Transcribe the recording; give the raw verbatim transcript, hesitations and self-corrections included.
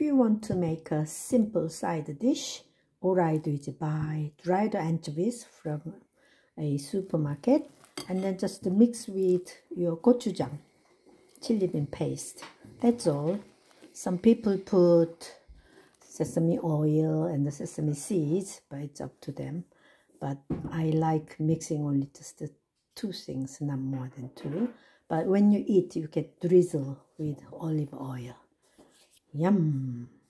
you want to make a simple side dish, all I do is buy dried anchovies from a supermarket and then just mix with your gochujang, chili bean paste. That's all. Some people put sesame oil and the sesame seeds, but it's up to them. But I like mixing only just the two things, not more than two. But when you eat, you can drizzle with olive oil. Yum!